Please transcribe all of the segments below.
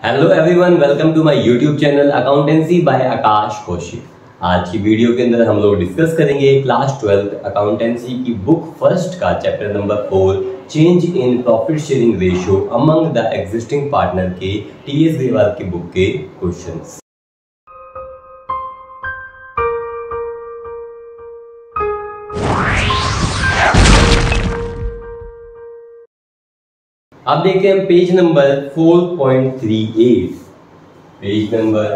Hello everyone, welcome to my YouTube channel accountancy by Aakash Kaushik. आज की वीडियो के अंदर हम लोग डिस्कस करेंगे क्लास 12 अकाउंटेंसी की बुक फर्स्ट का chapter number 4 change in profit sharing ratio among the existing partner के टीएस ग्रेवाल की बुक के क्वेश्चंस। अब देखते हैं पेज नंबर 4.38। पेज नंबर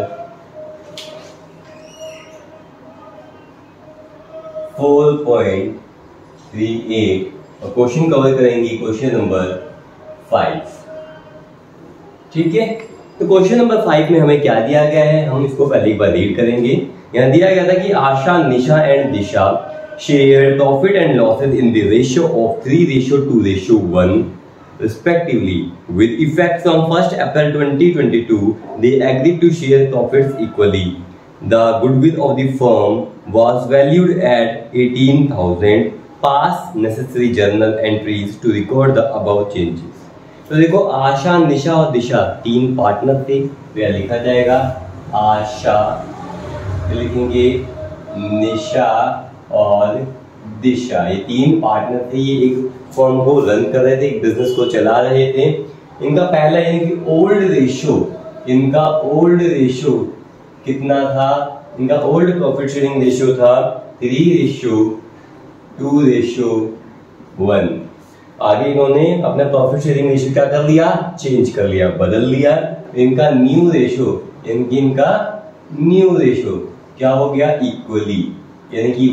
4.38 और क्वेश्चन कवर करेंगे क्वेश्चन नंबर 5। ठीक है, तो क्वेश्चन नंबर 5 में हमें क्या दिया गया है, हम इसको पहले एक बार रीड करेंगे। यहाँ दिया गया था कि Asha, Nisha and Disha share profit and losses in the ratio of 3:2:1 respectively. With effect from 1st April 2022, they agreed to share profits equally. The goodwill of the firm was valued at 18,000. Pass necessary journal entries to record the above changes. तो देखो, आशा, निशा और दिशा तीन partner थे, तो यह लिखा जाएगा आशा, लिखेंगे निशा और दिशा। ये तीन पार्टनर थे, ये एक फर्म को रन कर रहे थे, एक बिजनेस को चला रहे थे। इनका पहला यानी कि ओल्ड रेशियो कितना था? इनका ओल्ड प्रॉफिट शेयरिंग रेशियो था 3:2:1। आगे इन्होंने अपना प्रॉफिट शेयरिंग रेशियो क्या कर लिया? चेंज कर लिया, बदल लिया। इनका न्यू रेशियो क्या हो गया? इक्वली, यानी कि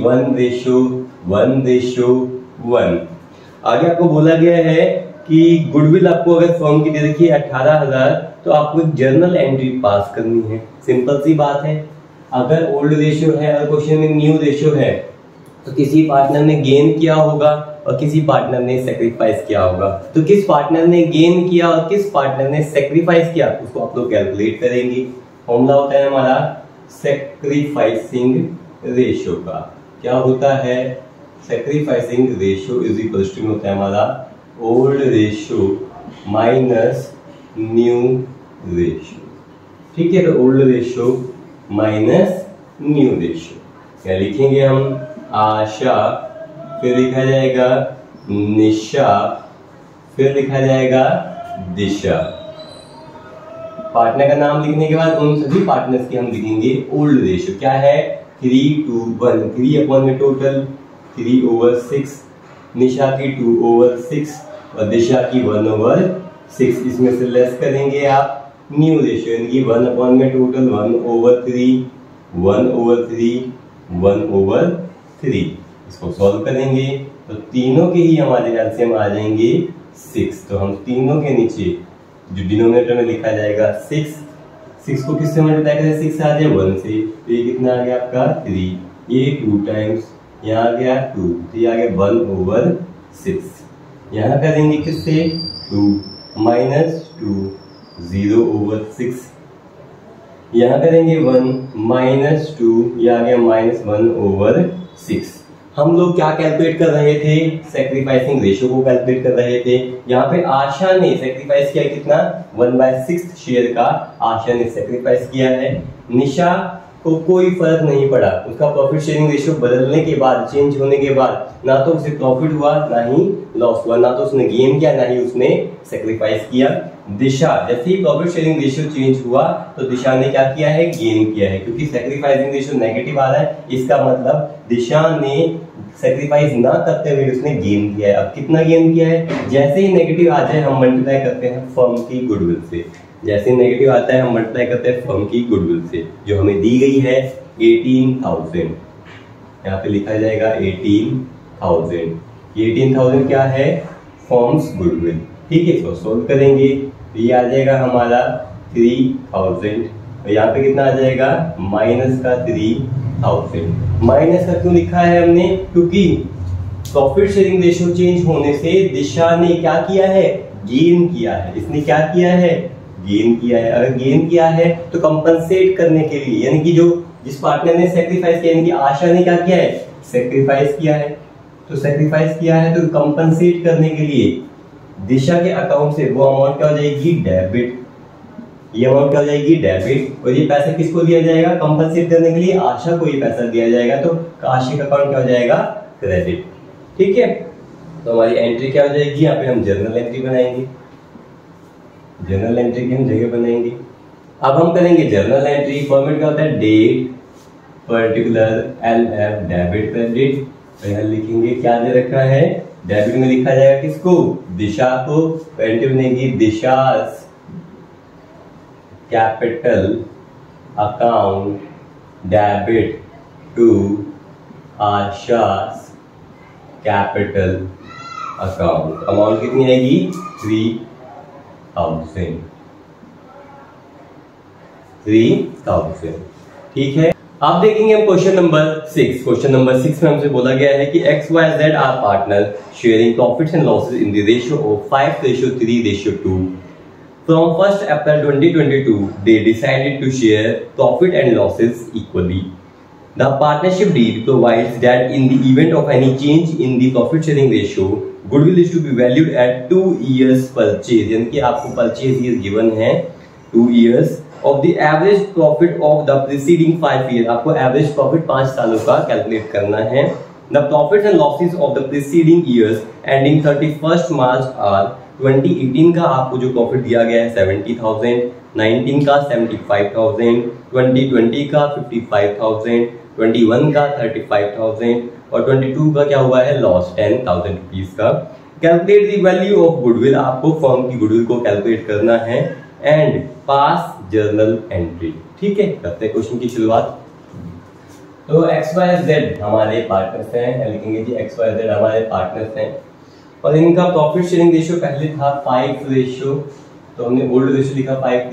1:1:1। आगे आपको बोला गया है कि गुडविल आपको अगर फर्म की दे रखी है 18,000, तो आपको एक जर्नल एंट्री पास करनी है। सिंपल सी बात है। अगर ओल्ड रेशियो है और क्वेश्चन में न्यू रेशियो है, तो किसी पार्टनर ने गेन किया होगा और किसी पार्टनर ने सेक्रीफाइस किया होगा। तो किस पार्टनर ने गेन किया और किस पार्टनर ने सेक्रीफाइस किया, उसको आप लोग कैलकुलेट करेंगे। फॉर्मूला होता है हमारा सेक्रीफाइसिंग रेशियो का। क्या होता है? Sacrificing ratio is equals to होता है हमारा old ratio minus new ratio. ठीक है, तो old ratio minus new ratio क्या लिखेंगे हम? आशा, फिर लिखा जाएगा निशा, फिर लिखा जाएगा दिशा। पार्टनर का नाम लिखने के बाद उन सभी पार्टनर्स की हम लिखेंगे ओल्ड रेशियो। क्या है? 3:1, 3 अपॉन में टोटल 3/6, निशा की 2/6 और दिशा की 1/6। इसमें से लेस करेंगे आप न्यू रेशियो, यानी कि 1 अपॉन में टोटल 1/3, 1/3। इसको सॉल्व करेंगे तो तीनों के ही हमारे एलसीएम आ जाएंगे 6। तो हम तीनों के नीचे जो डिनोमिनेटर में लिखा जाएगा 6 को किससे मल्टीप्लाई करें? 6 आ जाए 1 से, तो ये कितना आ गया आपका 3। ये 2 टाइम्स, यहाँ आ गया 2, तो ये आ गया 1/6। यहाँ करेंगे किससे? 2 माइनस 2 0/6। यहाँ करेंगे 1 माइनस 2, ये आ गया -1/6। हम लोग क्या कैलकुलेट कर रहे थे? सेक्रीफाइसिंग रेशियो को कैलकुलेट कर रहे थे। यहाँ पे आशा ने सेक्रीफाइस किया कितना? 1/6 शेयर का आशा ने सेक्रीफाइस किया है। निशा को कोई फर्क नहीं पड़ा, उसका प्रॉफिट शेयरिंग रेशियो बदलने के बाद, चेंज होने के बाद, ना तो उसे प्रॉफिट हुआ ना ही लॉस हुआ, ना तो उसने गेन किया ना ही उसने सेक्रीफाइस किया। दिशा, जैसे ही प्रॉफिट शेयरिंग रेशियो चेंज हुआ तो दिशा ने क्या किया है? गेन किया है, क्योंकि सेक्रीफाइसिंग रेशियो नेगेटिव आ रहा है। इसका मतलब दिशा ने सेक्रीफाइस ना करते हुए उसने गेन किया है। अब कितना गेन किया है? जैसे ही नेगेटिव आ जाए हम मल्टीप्लाई करते हैं फर्म की गुडविल से। जैसे नेगेटिव आता है हम मल्टीप्लाई करते हैं फर्म की गुडविल से, जो हमें दी गई है 18,000। यहाँ पे लिखा जाएगा 18,000। 18,000 क्या है? Firm's goodwill. ठीक है, इसको सोल्व करेंगे तो ये आ जाएगा हमारा 3,000। और यहाँ पे कितना आ जाएगा? माइनस का 3,000। माइनस का क्यों लिखा है हमने? क्योंकि प्रॉफिट शेयरिंग रेशियो चेंज होने से दिशा ने क्या किया है? गेन किया है। इसने क्या किया है? गेन किया है। अगर गेन किया है तो कंपनसेट करने के लिए, यानी कि जिस पार्टनर ने सेक्रीफाइस किया, यानी कि आशा ने क्या किया है? सेक्रीफाइस किया है। तो सेक्रीफाइस किया है तो कंपनसेट करने के लिए दिशा के अकाउंट से वो अमाउंट क्या हो जाएगी? डेबिट। ये अमाउंट क्या हो जाएगी, डेबिट। और ये पैसा किसको दिया जाएगा, कंपनसेट करने के लिए आशा को ये पैसा दिया जाएगा, तो आशा का अकाउंट क्या हो जाएगा, क्रेडिट। ठीक है, तो हमारी एंट्री क्या हो जाएगी, यहाँ पे हम जर्नल एंट्री बनाएंगे, जर्नल एंट्री की हम जगह बनाएंगे। अब हम करेंगे जर्नल एंट्री, फॉर्मेट क्या होता है, date particular LF debit credit. तो यहाँ लिखेंगे क्या दे रखा है, डेबिट में लिखा जाएगा किसको, दिशा को, क्रेडिट बनेगी Disha's capital account debit to Asha's capital account. Amount कितनी आएगी, 3000। ठीक है, आप देखेंगे हम क्वेश्चन नंबर 6। क्वेश्चन नंबर 6 में हमसे बोला गया है कि XYZ are partner sharing profits and losses in the ratio of 5:3:2। From 1st April 2022, they decided to share profit and losses equally. The partnership deed provides that in the event of any change in the profit sharing ratio, goodwill is to be valued at 2 years purchase, यानी कि आपको purchase year given है 2 years of the average profit of the preceding 5 years। आपको average profit 5 सालों का calculate करना है। The profits and losses of the preceding years ending 31st March are 2018 का आपको जो प्रॉफिट दिया गया है 70,000, 19 का 75,000, 2020 का 55,000, 21 का 35,000 और 22 का क्या हुआ है लॉस 10,000 रुपीज का। Calculate the value of goodwill, आपको फर्म की गुडविल को कैलकुलेट करना है एंड पास जर्नल एंट्री। ठीक है, करते हैं क्वेश्चन की शुरुआत। तो XYZ हमारे पार्टनर्स हैं, लिखेंगे जी XYZ हमारे पार्टनर्स हैं और इनका प्रॉफिट शेयरिंग रेशियो पहले था 5:, तो हमने ओल्ड रेशियो लिखा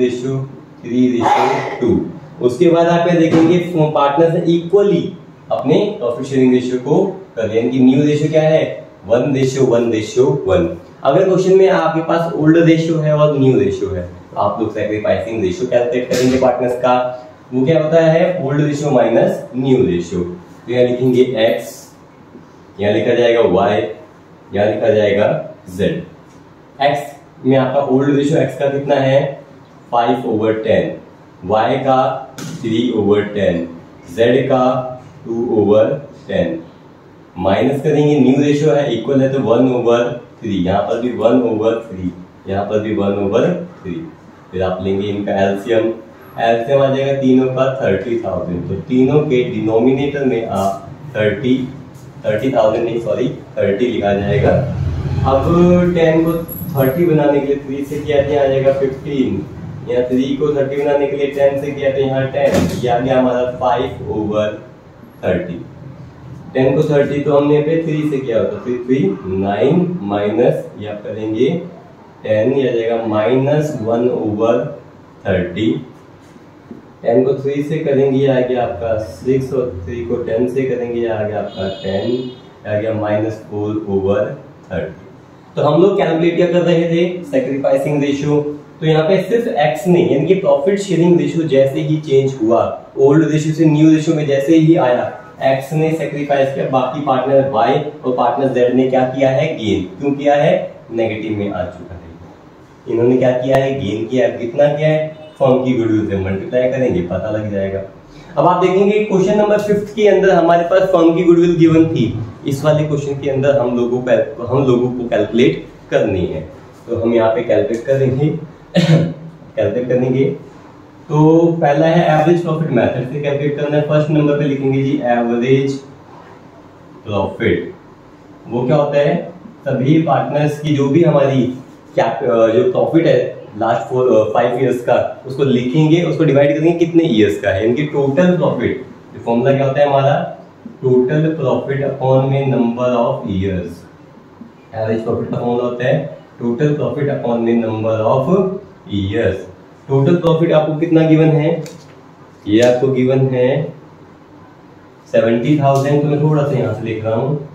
5:3:2। उसके बाद आप क्या देखेंगे, पार्टनर्स ने इक्वली अपने प्रॉफिट शेयरिंग रेशियो को कर दिया, इनकी न्यू रेशियो क्या है 1:1:1। अगर क्वेश्चन में आपके पास ओल्ड रेशियो है और न्यू रेशियो है, आप लोग सैक्रिफाइसिंग रेशियो कैलकुलेट करेंगे पार्टनर्स का, वो क्या होता है old ratio minus new ratio. तो यहाँ लिखेंगे x, यहाँ लिखा जाएगा y, यहाँ लिखा जाएगा z। x में आपका ओल्ड रेशियो x का कितना है 5/10, y का 3/10, z का 2/10। माइनस करेंगे, न्यू रेशियो है इक्वल है तो 1/3, यहाँ पर भी 1/3, यहाँ पर भी 1/3। फिर आप लेंगे इनका एलसीएम आ जाएगा तीनों का 30,000, तो तीनों के डिनोमिनेटर में आप 30,000 नहीं सॉरी 30 लिखा जाएगा। अब 10 को 30 बनाने के लिए 3 से किया तो यहाँ आ जाएगा 15, यहाँ 3 को 30 बनाने के लिए 10 से किया तो यहाँ 10, ये आ गया हमारा 5/30। 10 को 30 तो हमने पे 3 से किया होता, 3 9 माइनस या करेंगे 10, ये आ जाएगा -1/30। 10 को 3 से करेंगे आ गया आपका 6 और 3 को 10 से करेंगे आ गया आपका 10, आ गया -4/30। तो हम लोग कैलकुलेट क्या कर रहे थे सैक्रिफाइसिंग रेशियो। तो यहाँ पे सिर्फ x नहीं, यानी कि प्रॉफिट शेयरिंग रेशियो जैसे ही चेंज हुआ ओल्ड रेशियो से न्यू रेशियो में जैसे ही आया, x ने सैक्रिफाइस किया, बाकी पार्टनर y और पार्टनर z ने क्या किया है गेन। क्यों किया है, नेगेटिव में आ चुका है, इन्होंने क्या किया है गेन किया। कितना किया है, फर्म की गुडविल से मल्टीप्लाई करेंगे पता लग जाएगा। अब आप देखेंगे क्वेश्चन नंबर 5 के अंदर हमारे पास फर्म की गुडविल गिवन थी, इस वाले क्वेश्चन के अंदर हम लोगों को कैलकुलेट करनी है। तो हम यहाँ पे कैलकुलेट करेंगे तो पहला है एवरेज प्रॉफिट मेथड से कैलकुलेट करना है। फर्स्ट नंबर पे लिखेंगे जी एवरेज प्रॉफिट। वो क्या होता है, सभी पार्टनर्स की जो भी हमारी जो प्रॉफिट है लास्ट 5 इयर्स का उसको लिखेंगे, उसको डिवाइड करेंगे कितने इयर्स का है, इनकी टोटल प्रॉफिट। फॉर्मूला क्या होता है हमारा, टोटल प्रॉफिट अपॉन में number of years. Average profit का फॉर्मूला होता है टोटल प्रॉफिट अपॉन में number of years. Total profit आपको कितना गिवन है, ये आपको गिवन है 70,000, तो मैं थोड़ा सा यहां से लिख रहा हूं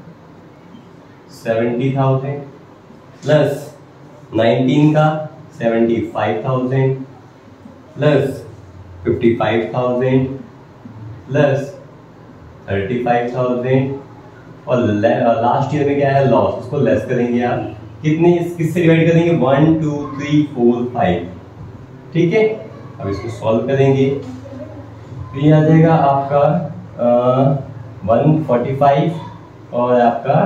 70,000 प्लस 19 का 75,000 प्लस 55,000 प्लस 35,000 और लास्ट ईयर में क्या है लॉस, उसको लेस करेंगे आप कितने, किससे डिवाइड करेंगे 1 2 3 4 5। ठीक है, अब इसको सॉल्व करेंगे तो ये आ जाएगा आपका 145 और आपका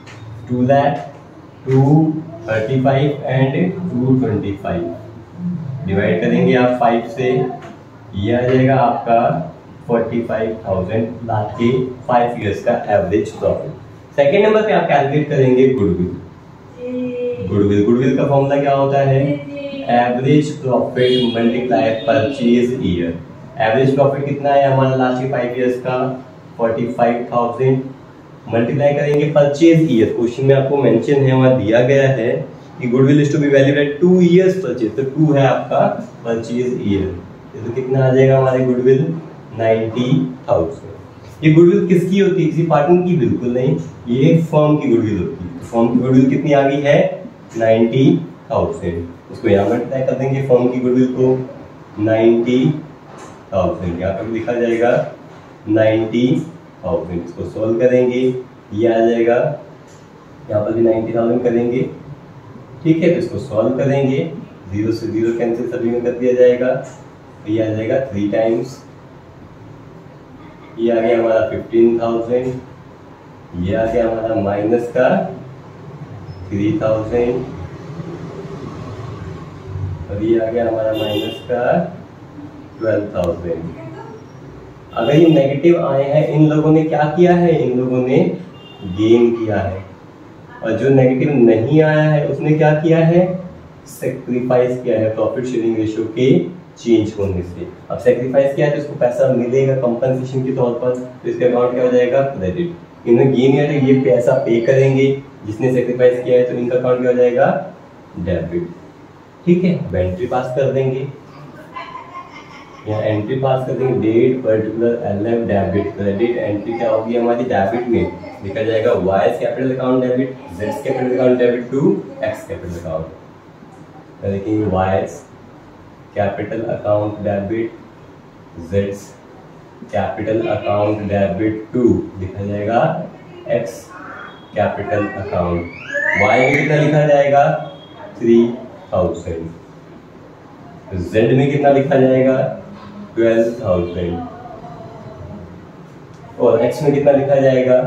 235 एंड 225 डिवाइड करेंगे आप 5 से, ये आ जाएगा आपका 45,000 लास्ट के 5 इयर्स का एवरेज प्रॉफिट। सेकेंड नंबर पे आप कैलकुलेट करेंगे गुडविल। गुडविल का फॉर्मूला क्या होता है? Average profit multiply purchase year. Average profit कितना है हमारा लास्ट के 5 इयर्स का? 45,000 मल्टीप्लाई करेंगे परचेज ईयर। क्वेश्चन में आपको मेंशन है, वहां दिया गया है कि goodwill is to be valued at 2 years purchase, तो 2 है आपका परचेज ईयर, तो कितना आ जाएगा हमारे गुडविल? 90,000। ये गुडविल किसकी होती है? किसी पार्टनर की? बिल्कुल नहीं, ये फर्म की गुडविल होती है। फर्म की गुडविल कितनी आ गई है? 90,000। उसको यहाँ मल्टीप्लाई कर देंगे फर्म की गुडविल को 90,000, यहाँ पर लिखा जाएगा 90,000। इसको सोल्व करेंगे, ये आ जाएगा, यहाँ पर भी 90,000 करेंगे, ठीक है। तो इसको सॉल्व करेंगे, 0 से 0 कैंसिल सभी में कर दिया जाएगा, तो ये आ जाएगा 3 टाइम्स, ये आ गया हमारा 15,000, ये आ गया हमारा माइनस का 3,000 और ये आ गया हमारा माइनस का 12,000। अगर ये नेगेटिव आए हैं, इन लोगों ने क्या किया है? इन लोगों ने गेन किया है, और जो नेगेटिव नहीं आया है उसने क्या किया है? सेक्रीफाइस किया है प्रॉफिट शेयरिंग रेशियो के चेंज होने से। अब सेक्रीफाइस किया है तो उसको पैसा मिलेगा कंपनसेशन के तौर पर, तो इसका अकाउंट क्या हो जाएगा? क्रेडिट। इन्होंने गेन किया है तो ये पैसा पे करेंगे, जिसने सेक्रीफाइस किया है, तो इनका अकाउंट क्या हो जाएगा? डेबिट, ठीक है। अब एंट्री पास कर देंगे, यहाँ एंट्री पास कर देंगे, date particular LF debit credit. Entry क्या होगी हमारी? डेबिट में लिखा जाएगा वाईज कैपिटल अकाउंट डेबिट, जेड्स capital account debit to X capital account. देखेंगे वाईज कैपिटल अकाउंट डेबिट, जेड्स कैपिटल अकाउंट डेबिट टू लिखा जाएगा एक्स कैपिटल अकाउंट। वाई में कितना लिखा जाएगा? 3,000। जेड में कितना लिखा जाएगा? 12,000 और एक्स में कितना लिखा जाएगा?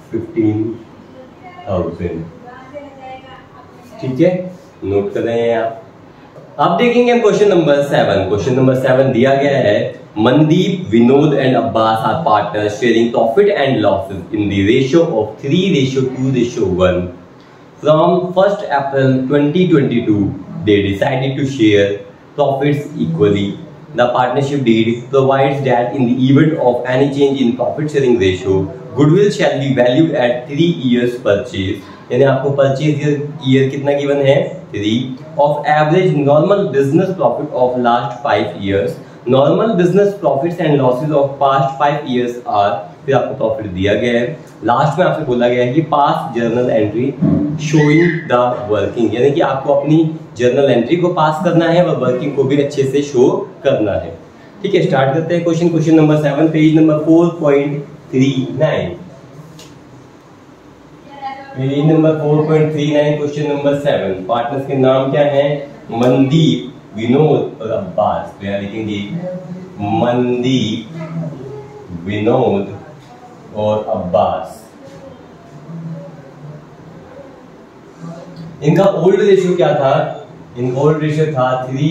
15,000, ठीक है। नोट कर रहे हैं आप। अब देखेंगे हम क्वेश्चन नंबर 7। क्वेश्चन नंबर 7 दिया गया है, Mandeep, Vinod and Abbas are partners sharing profit and losses in the ratio of 3:2:1। From 1st April 2022, they decided to share profits equally. The partnership deed provides that in the event of any change in profit sharing ratio, goodwill shall be valued at 3 years purchase. यानी आपको purchase year कितना given है? 3 of average normal business profit of last 5 years. Normal business profits and losses of past 5 years are, फिर आपको profit दिया गया है, last में आपसे बोला गया है कि pass journal entry showing the working, यानी कि आपको अपनी जर्नल एंट्री को पास करना है और वर्किंग को भी अच्छे से शो करना है, ठीक है। स्टार्ट करते हैं question number 7, page number 4.39। Page number 4.39, question number 7। Partners के नाम क्या हैं? मनदीप, विनोद और अब्बास। तो यहाँ लिखेंगे मनदीप, विनोद और अब्बास। इनका ओल्ड रेशियो क्या था? इनका ओल्ड रेशियो था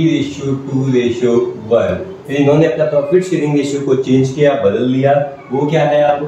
3:2:1। फिर इन्होंने अपना प्रॉफिट शेयरिंग रेशियो को चेंज किया, बदल लिया। वो क्या है अब?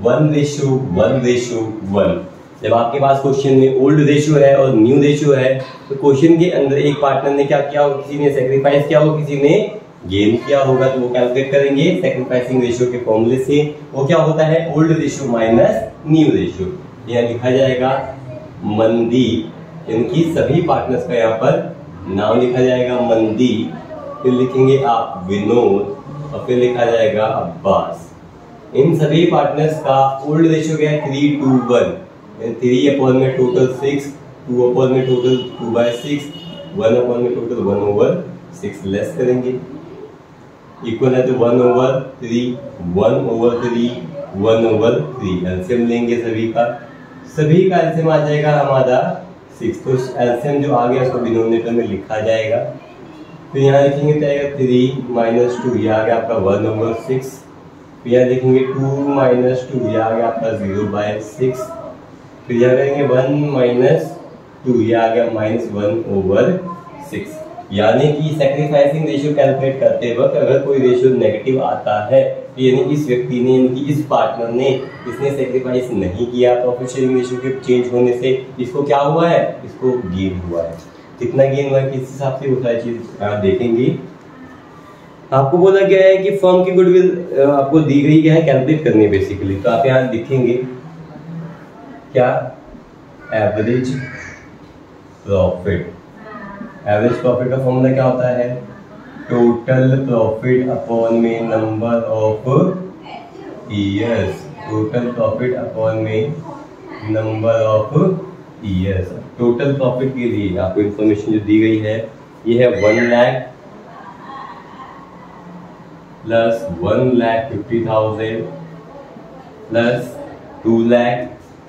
1:1:1। जब आपके पास क्वेश्चन में ओल्ड रेशियो है और न्यू रेशियो है, तो क्वेश्चन के अंदर एक पार्टनर ने क्या किया होगा? किसी ने सेक्रीफाइस किया होगा, किसी ने गेन किया होगा, तो वो कैलकुलेट करेंगे सेक्रीफाइसिंग रेशियो के फॉर्मूले से। वो क्या होता है? Old ratio minus new ratio. यहाँ लिखा जाएगा मनदीप, इनकी सभी पार्टनर्स का यहाँ पर नाम लिखा जाएगा मनदीप, फिर लिखेंगे आप विनोद और फिर लिखा जाएगा अब्बास। इन सभी पार्टनर्स का ओल्ड रेशियो क्या है? 3:1। 3 अपॉन में टोटल 6, 2 अपॉन में टोटल 2/6, 1 अपॉन में टोटल 1/6 लेस करेंगे, इक्वल है तो 1/3, 1/3, 1/3। एलसीएम लेंगे सभी का एलसीएम आ जाएगा हमारा 6। तो एलसीएम जो आ गया उसको डिनोमिनेटर में लिखा जाएगा, तो यहाँ लिखेंगे तो आएगा 3 माइनस 2, ये आ गया आपका 1/6। फिर यहाँ लिखेंगे 2 माइनस 2, ये आ गया आपका 0/6। फिर यहाँ करेंगे 1 माइनस 2, ये आ गया -1/6। यानी कि सैक्रिफाइसिंग रेशियो कैलकुलेट करते वक्त अगर कोई रेशियो नेगेटिव आता है, यानी इस व्यक्ति ने, यानी कि इस पार्टनर ने, इसने सैक्रिफाइस नहीं किया प्रॉफिट शेयरिंग रेशियो के चेंज होने से, इसको क्या हुआ है, इसको गेन हुआ है। कितना गेन हुआ है, किस हिसाब से, वो सारी चीज आप देखेंगे। आपको बोला गया है कि फर्म की गुडविल आपको दी गई है कैलकुलेट करनी बेसिकली, तो आप यहाँ लिखेंगे क्या, एवरेज प्रॉफिट। एवरेज प्रॉफिट का फॉर्मूला क्या होता है, टोटल प्रॉफिट अपॉन में number of years. Total profit upon में number of years. Total profit के लिए आपको इंफॉर्मेशन जो दी गई है, ये है 1 lakh plus 1,50,000 plus 2 lakh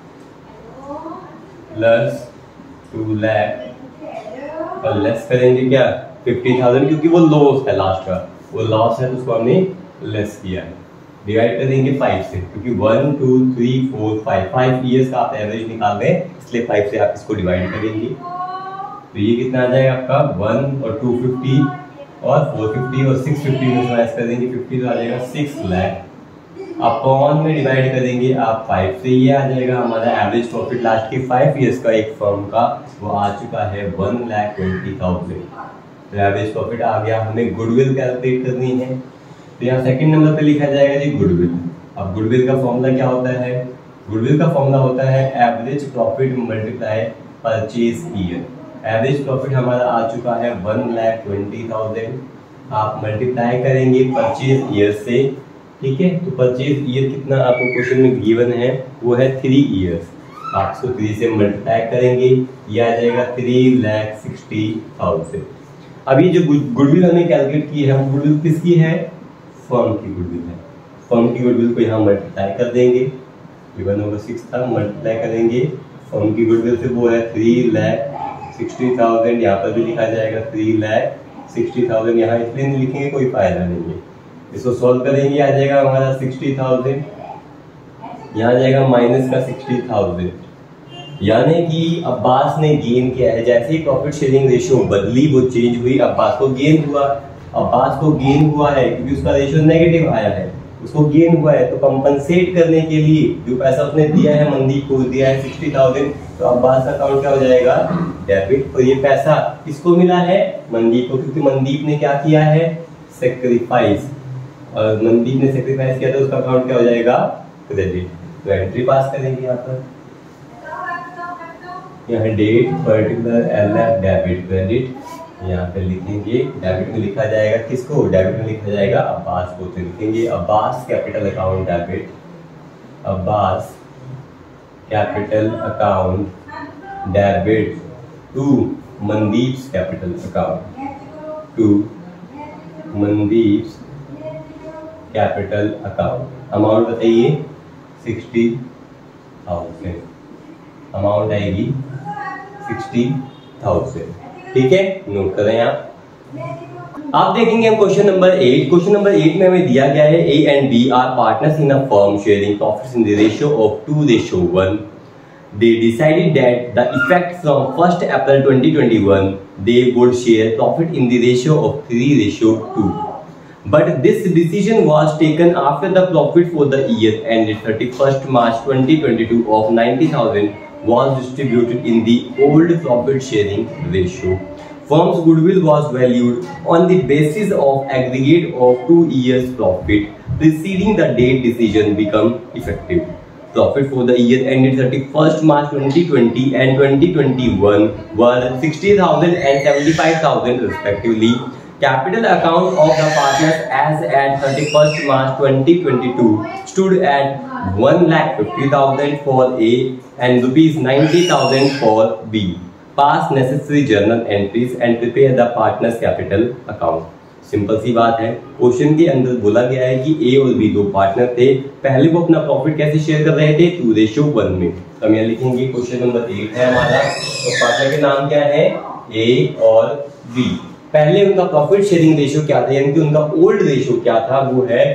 plus 2 lakh, और लेस करेंगे क्या, 50,000, क्योंकि वो लॉस है, लास्ट का वो लॉस है तो उसको हमने लेस किया है। डिवाइड करेंगे 5 से, क्योंकि 1 2 3 4 5 ईयर्स का आप एवरेज निकाल रहे हैं, इसलिए 5 से आप इसको डिवाइड करेंगे। तो ये कितना आ जाएगा आपका 1 और 250 और 450 और 650 में माइनस कर देंगे 50, तो आ जाएगा 6 लाख। अपॉन में डिवाइड करेंगे आप 5 से, ये आ जाएगा हमारा एवरेज प्रॉफिट लास्ट के 5 ईयर्स का एक फर्म का, वो आ चुका है 1,20,000। तो एवरेज प्रॉफिट आ गया। हमें गुडविल कैलकुलेट करनी है, तो यहाँ सेकंड नंबर पे लिखा जाएगा जी गुडविल। अब गुडविल का फॉर्मूला क्या होता है, गुडविल का फॉर्मूला होता है average profit multiply purchase year. Average profit हमारा आ चुका है 1,20,000, आप मल्टीप्लाई करेंगे परचेज ईयर से, ठीक है। तो परचेज ईयर कितना आपको क्वेश्चन में गिवन है, वो है 3 ईयर्स। आप इसको 3 से मल्टीप्लाई करेंगे, ये आ जाएगा 3,60,000। अभी जो गुडविल हमने कैलकुलेट की है, वो गुडविल किसकी है, फर्म की गुडविल है। फर्म की गुडविल को यहाँ मल्टीप्लाई कर देंगे, 1/6 था, मल्टीप्लाई करेंगे फर्म की गुडविल से, वो है 3,60,000। यहाँ पर भी लिखा जाएगा 3,60,000, यहाँ इसलिए नहीं लिखेंगे, कोई फायदा नहीं है। इसको सॉल्व करेंगे, आ जाएगा हमारा 60,000, यहाँ आ जाएगा माइनस का 60,000। यानी कि अब्बास ने गेन किया है, जैसे ही प्रॉफिट शेयरिंग रेशियो बदली, वो चेंज हुई, अब्बास को गेन हुआ। अब्बास को गेन हुआ है क्योंकि उसका रेशियो नेगेटिव आया है, उसको गेन हुआ है। तो कंपनसेट करने के लिए जो पैसा उसने दिया है, मनदीप को दिया है 60,000, तो अब्बास का अकाउंट क्या हो जाएगा, डेबिट। और ये पैसा किसको मिला है, मनदीप को, क्योंकि मनदीप ने क्या किया है, सेक्रीफाइस, और मनदीप ने सेक्रीफाइस किया, तो उसका अकाउंट क्या हो जाएगा, क्रेडिट। तो एंट्री पास करेंगे यहाँ पर, यहाँ date particular LF debit credit, यहाँ पे लिखेंगे। डेबिट में लिखा जाएगा किसको, डेबिट में लिखा जाएगा अब्बास को, तो लिखेंगे Abbas capital account debit, Abbas capital account debit to Mandeep's capital account, to Mandeep's capital account. Amount बताइए 60,000, अमाउंट आएगी 60,000, ठीक है, नोट करें आप देखेंगे हम क्वेश्चन नंबर 8। क्वेश्चन नंबर 8 में हमें दिया गया है A and B are partners in a firm sharing profits in the ratio of 2:1। They decided that the effect from 1st April 2021 they would share profit in the ratio of 3:2. But this decision was taken after the profit for the year ended 31st March 2022 of 90,000 was distributed in the old profit sharing ratio. Firm's goodwill was valued on the basis of aggregate of 2 years profit preceding the date decision become effective. Profit for the year ended 31st March 2020 and 2021 were 60,000 and 75,000 respectively. Capital account of the partners as at 31st March 2022 stood at 1,50,000 for A and rupees 90,000 for B. Pass necessary journal entries and prepare the partners capital account. Simple सी बात है, question के अंदर बोला गया है कि ए और बी दो पार्टनर थे, पहले वो अपना प्रॉफिट कैसे शेयर कर रहे थे, 2:1 में। तो हम यहाँ लिखेंगे क्वेश्चन नंबर 8 है हमारा, तो पार्टनर के नाम क्या है, ए और बी। पहले उनका प्रॉफिट शेयरिंग रेशियो क्या था, यानी कि उनका ओल्ड रेशियो क्या था, वो है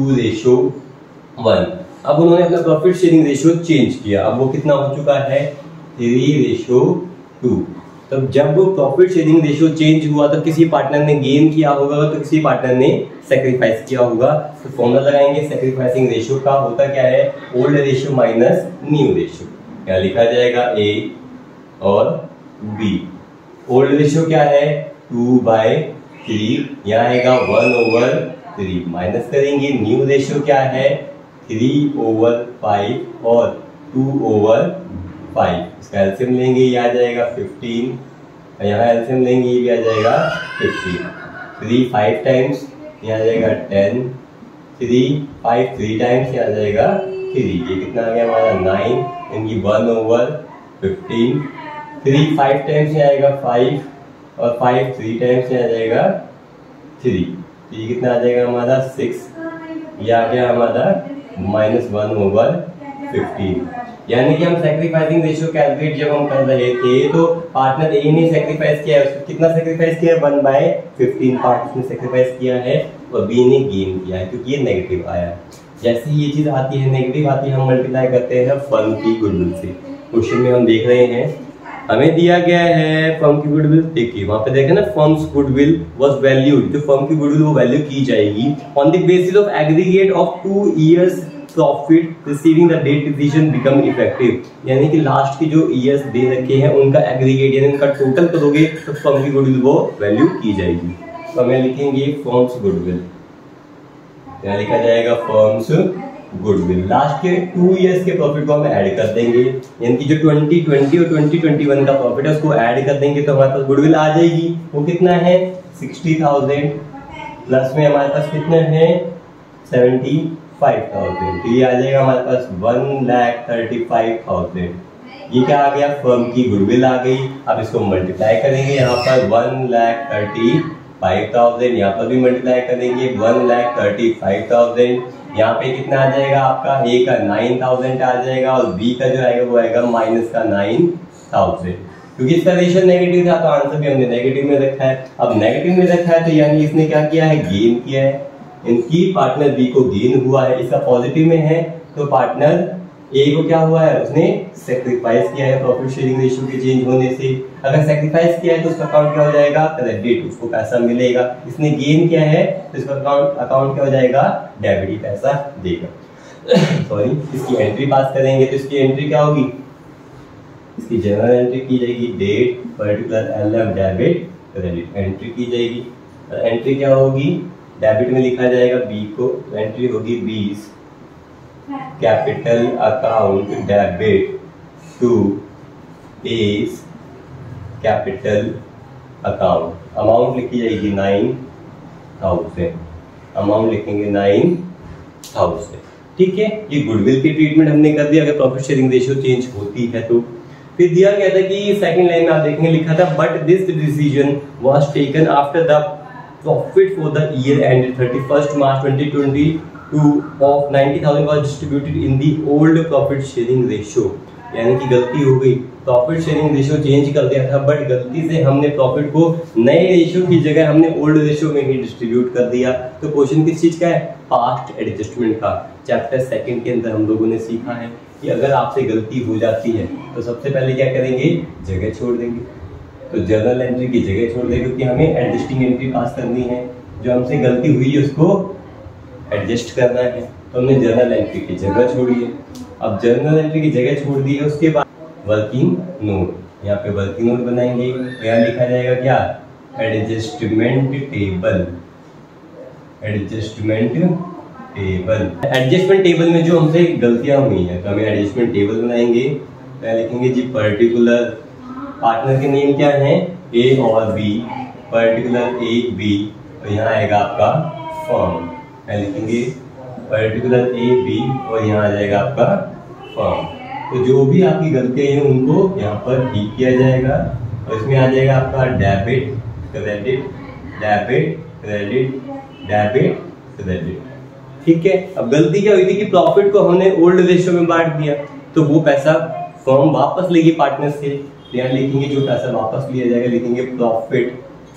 2:1। अब उन्होंने अपना प्रॉफिट शेयरिंग रेशियो चेंज किया, अब वो कितना हो चुका है 3:2। तो जब वो प्रॉफिट शेयरिंग रेशियो चेंज हुआ तो किसी पार्टनर ने गेन किया होगा तो किसी पार्टनर ने सेक्रीफाइस किया होगा। तो फॉर्मूला लगाएंगे सेक्रीफाइसिंग रेशियो का, होता क्या है old ratio minus new ratio. क्या लिखा जाएगा A और B। ओल्ड रेशियो क्या है 2/3, यहाँ आएगा 1/3 माइनस करेंगे। न्यू रेशियो क्या है 3/5 और 2/5, इसका एलसीएम लेंगे ये आ जाएगा 15, यहाँ एलसीएम लेंगे ये भी आ जाएगा 15। 3 5 टाइम्स ये आ जाएगा 10, 3 5 3 टाइम्स ये आ जाएगा 3, ये कितना आ गया हमारा 9, इनकी 1/15। 3 5 टाइम्स ये आएगा 5 और 5 3 टाइम्स ये आ जाएगा 3, तो ये कितना आ जाएगा हमारा 6, ये आ गया हमारा -1/15। यानी कि हम सेक्रीफाइसिंग रेशियो कैलकुलेट जब हम कर रहे थे तो पार्टनर ए ने सेक्रीफाइस किया है, उसको कितना सेक्रीफाइस किया है 1/15 पार्ट उसने सेक्रीफाइस किया है और बी ने गेन किया है क्योंकि ये नेगेटिव आया है। जैसे ही ये चीज आती है नेगेटिव आती है हम मल्टीप्लाई करते हैं फर्म की गुडविल से। क्वेश्चन में हम देख रहे हैं हमें दिया गया है फर्म की गुडविल, देखिए वहां पे देखें ना फर्म्स गुडविल वाज वैल्यूड, जो फर्म की गुडविल वो वैल्यू की जाएगी on the basis of aggregate of 2 years profit receiving the date decision become effective, यानी कि लास्ट के जो ईयर्स दे रखे हैं उनका एग्रीगेट यानी उनका टोटल करोगे तो फर्म की गुडविल वो वैल्यू की जाएगी। तो हमें लिखेंगे फर्म्स गुडविल, यहाँ लिखा जाएगा फर्म्स गुडविल। लास्ट के 2 years के प्रॉफिट को हम ऐड कर देंगे, यानी कि जो 2020 और 2021 का प्रॉफिट है उसको ऐड कर देंगे तो हमारे पास गुडविल आ जाएगी। वो कितना है 60,000 प्लस में हमारे पास कितना है 75,000, तो ये आ जाएगा हमारे पास 1,35,000। ये क्या आ गया फर्म की गुडविल आ गई। अब इसको मल्टीप्लाई करेंगे, यहाँ पर 1,35,000, यहाँ पर भी मल्टीप्लाई करेंगे 1,35,000। यहाँ पे कितना आ जाएगा आपका ए का 9,000 आ जाएगा और बी का जो आएगा वो आएगा माइनस का 9,000, क्योंकि इसका रेशियो नेगेटिव था तो आंसर भी हमने नेगेटिव में रखा है। अब नेगेटिव में रखा है तो यानी इसने क्या किया है गेन किया है, इनकी पार्टनर बी को गेन हुआ है, इसका पॉजिटिव में है तो पार्टनर ए को क्या हुआ है उसने सेक्रीफाइस किया है प्रॉफिट शेयरिंग रेशियो के चेंज होने से। अगर सेक्रीफाइस किया है तो उसका अकाउंट क्या हो जाएगा क्रेडिट, उसको पैसा मिलेगा। इसने गेन किया है तो इसका अकाउंट क्या हो जाएगा डेबिट, ही पैसा देगा। सॉरी, इसकी एंट्री पास करेंगे तो इसकी एंट्री क्या होगी, इसकी जनरल एंट्री की जाएगी date particular LM debit credit entry की जाएगी। एंट्री क्या होगी डेबिट में लिखा जाएगा बी को, एंट्री होगी 20 capital account debit to S capital account. Amount लिखी जाएगी 9,000, अमाउंट लिखेंगे 9,000। ठीक है, ये गुडविल की ट्रीटमेंट हमने कर दिया अगर प्रॉफिट शेयरिंग रेशियो चेंज होती है तो। फिर दिया गया था कि सेकंड लाइन में आप देखेंगे लिखा था but this decision was taken after the profit for the year ended 31 March 2022 of 90,000 was distributed in the old profit sharing ratio, यानी कि गलती हो गई, प्रॉफिट शेयरिंग रेशियो चेंज कर दिया था बट गलती से हमने प्रॉफिट को नए रेशियो की जगह हमने ओल्ड रेशियो में ही डिस्ट्रीब्यूट कर दिया। तो क्वेश्चन किस चीज का है पास्ट एडजस्टमेंट का। चैप्टर 2 के अंदर हम लोगों ने सीखा है कि अगर आपसे गलती हो जाती है तो सबसे पहले क्या करेंगे जगह छोड़ देंगे, तो जर्नल एंट्री की जगह छोड़ देंगे क्योंकि हमें एडजस्टिंग एंट्री पास करनी है, जो हमसे गलती हुई है उसको एडजस्ट करना है। तो हमने जर्नल एंट्री की जगह छोड़ी है। अब जर्नल एंट्री की जगह छोड़ दी है उसके बाद वर्किंग नोट, यहाँ पे वर्किंग नोट बनाएंगे, यहाँ लिखा जाएगा क्या adjustment table. Adjustment table, adjustment table में जो हमसे गलतियां हुई हैं तो हमें एडजस्टमेंट टेबल बनाएंगे। यहाँ लिखेंगे जी पर्टिकुलर पार्टनर के नेम क्या है ए और बी, पर्टिकुलर ए बी, तो यहाँ आएगा आपका फर्म। लिखेंगे पर्टिकुलर ए बी और यहाँ आ जाएगा आपका फर्म। तो जो भी आपकी गलतियां हैं उनको यहाँ पर ठीक किया जाएगा और इसमें आ जाएगा आपका debit credit, debit credit, debit credit. ठीक है, अब गलती क्या हुई थी कि प्रॉफिट को हमने ओल्ड रेशियो में बांट दिया तो वो पैसा फर्म वापस लेगी पार्टनर से। यहाँ लिखेंगे जो पैसा वापस लिया जाएगा लिखेंगे प्रॉफिट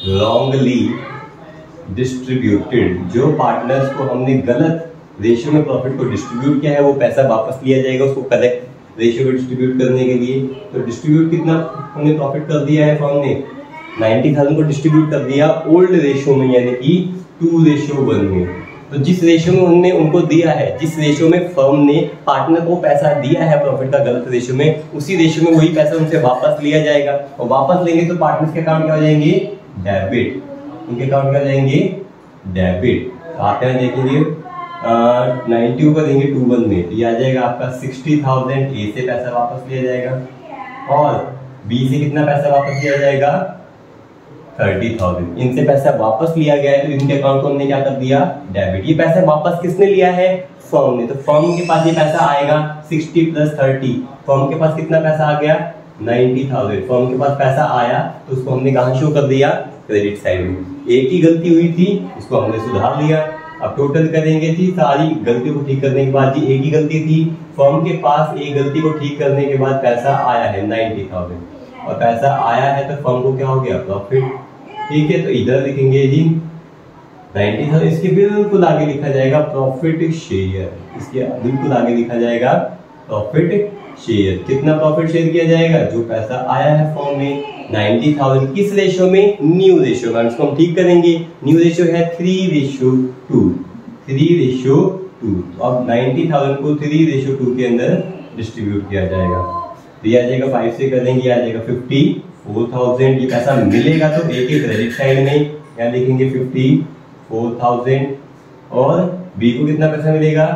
रॉन्गली डिस्ट्रीब्यूटेड, जो पार्टनर्स को हमने गलत रेशियो में प्रॉफिट को डिस्ट्रीब्यूट किया है वो पैसा वापस लिया जाएगा उसको करेक्ट रेशियो को डिस्ट्रीब्यूट करने के लिए। तो डिस्ट्रीब्यूट कितना हमने प्रॉफिट कर दिया है, फर्म ने 90,000 को डिस्ट्रीब्यूट कर दिया ओल्ड रेशियो में, यानी कि 2:1 में। तो जिस रेशियो में उन्होंने उनको दिया है, जिस रेशियो में फर्म ने पार्टनर को पैसा दिया है प्रॉफिट का गलत रेशियो में, उसी रेशियो में वही पैसा उनसे वापस लिया जाएगा। और वापस लेंगे तो पार्टनर्स के अकाउंट क्या हो जाएंगे, डेबिट। उनके अकाउंट क्या हो जाएंगे, डेबिट। तो आप यहाँ देखेंगे 90 ऊपर देंगे 21 में, तो ये आ जाएगा आपका 60,000 ए से पैसा वापस लिया जाएगा और बी से कितना पैसा वापस लिया जाएगा, 30,000। इनसे पैसा वापस लिया गया है तो इनके अकाउंट को हमने क्या कर दिया, डेबिट। ये पैसा वापस किसने लिया है, फर्म ने। तो फर्म के पास ये पैसा आएगा 60 + 30, फर्म के पास कितना पैसा आ गया, 90,000। फर्म के पास पैसा आया तो उसको हमने कहां शो कर दिया, क्रेडिट साइड में। एक ही गलती हुई थी, उसको हमने सुधार लिया। अब टोटल करेंगे थी सारी गलतियों को ठीक करने के बाद, जी एक ही गलती थी, फर्म के पास एक गलती को ठीक करने के बाद पैसा आया है 90,000 और पैसा आया है तो फर्म को क्या हो गया, प्रॉफिट। ठीक है, तो इधर लिखेंगे जी 90,000, इसके बिल्कुल आगे लिखा जाएगा प्रॉफिट शेयर। इसके बिल्कुल आगे लिखा जाएगा प्रॉफिट शेयर। कितना प्रॉफिट शेयर किया जाएगा, जो पैसा आया है फर्म में 90,000, किस रेशियो में, न्यू रेशियो में। इसको हम ठीक करेंगे, न्यू रेशियो है 3:2, 3:2। तो अब 90,000 को 3:2 के अंदर डिस्ट्रीब्यूट किया जाएगा। तो ये आ जाएगा 5 से कर देंगे, आ जाएगा 54,000। ये पैसा मिलेगा तो एक एक क्रेडिट साइड में यहाँ लिखेंगे 54,000 और बी को कितना पैसा मिलेगा,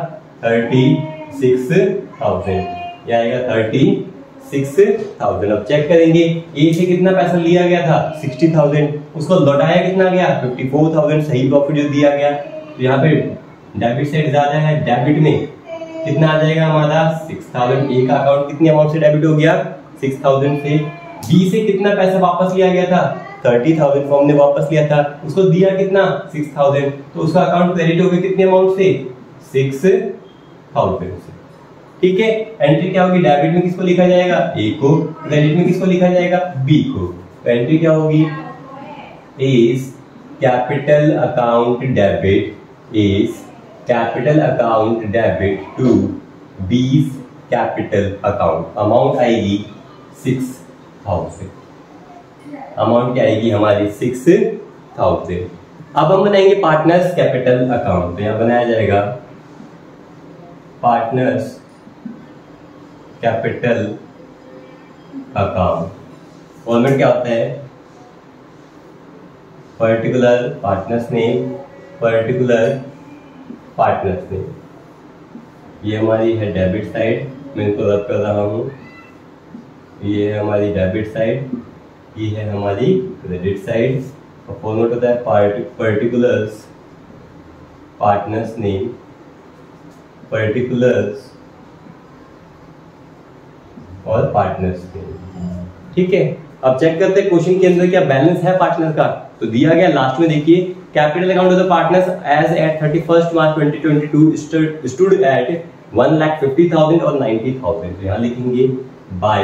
36,000। ये आएगा 36,000। अब चेक करेंगे ए से कितना पैसा लिया गया था, 60,000, उसको लौटाया कितना गया, 54,000। सही प्रॉफिट जो दिया गया। तो यहाँ पे डेबिट साइड ज्यादा है, डेबिट में कितना आ जाएगा हमारा 6,000। ए का अकाउंट कितनी अमाउंट से डेबिट हो गया, 6,000 से। बी से कितना पैसा वापस लिया गया था, 30,000 फर्म ने वापस लिया था, उसको दिया कितना, 6,000। तो उसका अकाउंट क्रेडिट हो गया कितने अमाउंट से, 6,000 से। ठीक है, एंट्री क्या होगी, डेबिट में किसको लिखा जाएगा, ए को, क्रेडिट में किसको लिखा जाएगा, बी को। तो एंट्री क्या होगी, A's capital account debit, A's capital account debit to B's capital account. Amount आएगी 6,000, अमाउंट क्या आएगी हमारी 6,000। अब हम बनाएंगे पार्टनर्स कैपिटल अकाउंट। तो यहां बनाया जाएगा पार्टनर्स कैपिटल अकाउंट। फॉर्मेट क्या होता है, particular partners name, particular partners name. ये हमारी है डेबिट साइड, मैं इनको रब कर रहा हूं। ये है हमारी डेबिट साइड, ये है हमारी क्रेडिट साइड। और फॉर्मेट होता है पर्टिकुलर्स पार्टनर्स नेम, पर्टिकुलर्स और पार्टनर्स नेम। ठीक है, अब चेक करते हैं क्वेश्चन के अंदर क्या बैलेंस है पार्टनर का। तो दिया गया लास्ट में, देखिए capital account of the partners as at 31 March 2022 stood at 1,50,000 और 90,000। तो यहाँ लिखेंगे बाय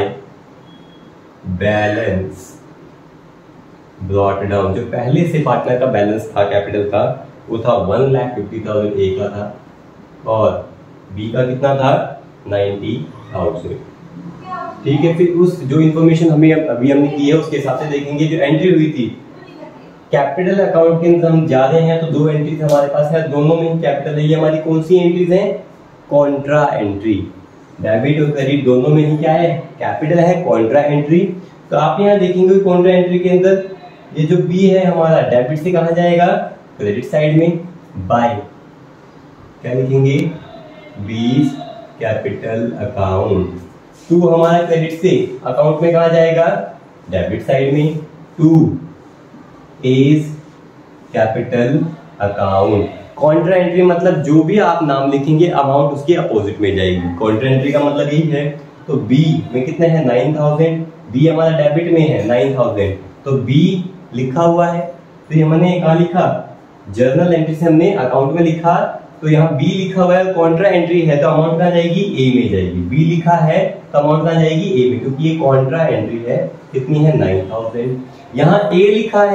बैलेंस ब्रॉट डाउन। जो पहले से पार्टनर का बैलेंस था कैपिटल का, वो था 1,50,000 ए का था और बी का कितना था, 90,000। ठीक है, फिर उस जो इन्फॉर्मेशन हमें अभी हमने की है उसके हिसाब से देखेंगे। जो एंट्री हुई थी कैपिटल अकाउंट के अंदर हम जा रहे हैं तो 2 एंट्रीज हमारे पास है, दोनों में कैपिटल है। ये हमारी कौन सी एंट्रीज हैं, कॉन्ट्रा एंट्री। डेबिट और क्रेडिट दोनों में ही क्या है, कैपिटल है, कॉन्ट्रा एंट्री। तो आप यहाँ देखेंगे कॉन्ट्रा एंट्री के अंदर ये जो बी है हमारा डेबिट से कहा जाएगा, क्रेडिट साइड में। बाय क्या लिखेंगे, बीज कैपिटल अकाउंट। 2 हमारा क्रेडिट से अकाउंट में कहा जाएगा, डेबिट साइड में। 2 A's capital account. Contra entry मतलब जो भी आप नाम लिखेंगे अमाउंट उसके अपोजिट में जाएगी। कॉन्ट्रा एंट्री का मतलब यही है। तो बी में कितना है, 9,000। बी हमारा डेबिट में है 9,000, तो बी लिखा हुआ है। तो हमने कहाँ लिखा, जर्नल एंट्री से हमने अकाउंट में लिखा, तो यहाँ बी लिखा हुआ है, कॉन्ट्रा एंट्री है तो अमाउंट कहाँ जाएगी, ए में जाएगी। बी लिखा है तो अमाउंट कहाँ जाएगी, ए में, क्योंकि ये कॉन्ट्रा एंट्री है। कितनी है, 9,000। यहाँ ए लिखा है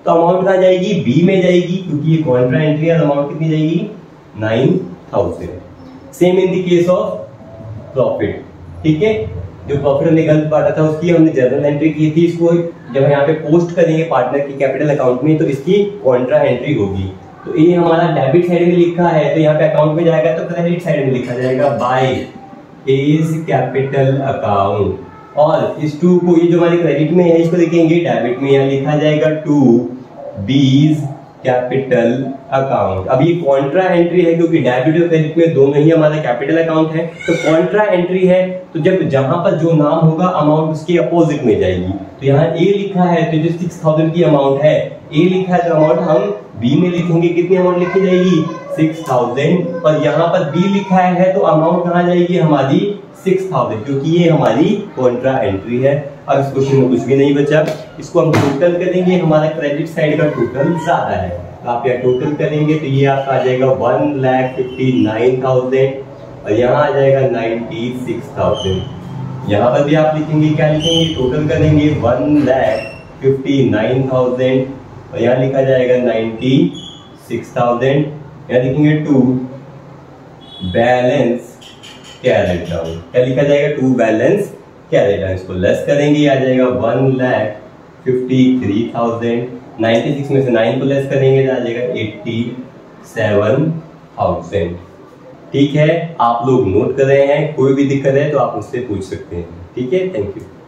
तो अमाउंट कहाँ जाएगी, बी में जाएगी, क्योंकि ये कॉन्ट्रा एंट्री है। अमाउंट कितनी जाएगी, 9000। Same in the case of profit, ठीक है। जो प्रॉफिट हमने गलत बांटा था उसकी हमने जर्नल एंट्री की थी, इसको जब यहाँ पे पोस्ट करेंगे पार्टनर की कैपिटल अकाउंट में तो इसकी कॉन्ट्रा एंट्री होगी। तो ये हमारा डेबिट साइड में लिखा है तो यहाँ पे अकाउंट में जाएगा तो क्रेडिट साइड में लिखा जाएगा बाय एज कैपिटल अकाउंट, और इस टू को, ये जो हमारे क्रेडिट में है इसको लिखेंगे डेबिट में, यहाँ लिखा जाएगा टू बीज कैपिटल अकाउंट। अब ये कॉन्ट्रा एंट्री है क्योंकि डेबिट और क्रेडिट में दोनों ही हमारा कैपिटल अकाउंट है, तो कॉन्ट्रा एंट्री है तो जब जहां पर जो नाम होगा अमाउंट उसके अपोजिट में जाएगी। तो यहाँ ए लिखा है तो जो 6000 की अमाउंट है, ए लिखा है तो अमाउंट हम बी में लिखेंगे, कितनी अमाउंट लिखी जाएगी 6000, और यहाँ पर बी लिखा है तो अमाउंट कहाँ जाएगी हमारी 6000, क्योंकि ये हमारी कॉन्ट्रा एंट्री है। अब इस क्वेश्चन में कुछ भी नहीं बचा, इसको हम टोटल करेंगे, हमारा क्रेडिट साइड का टोटल ज्यादा है, आप यहाँ टोटल करेंगे तो ये आपका आ जाएगा 1,59,000 और यहाँ आ जाएगा 96,000। यहाँ पर भी आप लिखेंगे, क्या लिखेंगे, टोटल करेंगे 1,59,000 और यहाँ लिखा जाएगा 96,000। यहाँ लिखेंगे टू बैलेंस कैरेट डाउन, क्या लिखा जाएगा, टू बैलेंस कैरेट डाउन। इसको लेस करेंगे आ जाएगा 1,53,000, 96 में से 9 को लेस करेंगे तो आ जाएगा 87,000। ठीक है, आप लोग नोट कर रहे हैं, कोई भी दिक्कत है तो आप मुझसे पूछ सकते हैं। ठीक है, थैंक यू।